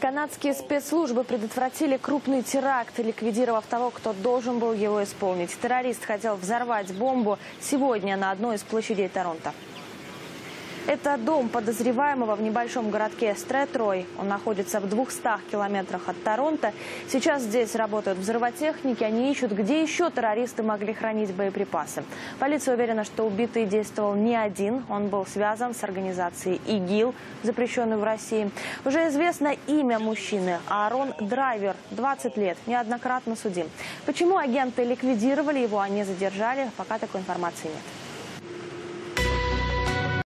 Канадские спецслужбы предотвратили крупный теракт, ликвидировав того, кто должен был его исполнить. Террорист хотел взорвать бомбу сегодня на одной из площадей Торонто. Это дом подозреваемого в небольшом городке Стрэтрой. Он находится в 200 километрах от Торонто. Сейчас здесь работают взрывотехники. Они ищут, где еще террористы могли хранить боеприпасы. Полиция уверена, что убитый действовал не один. Он был связан с организацией ИГИЛ, запрещенной в России. Уже известно имя мужчины – Аарон Драйвер, 20 лет, неоднократно судим. Почему агенты ликвидировали его, а не задержали, пока такой информации нет.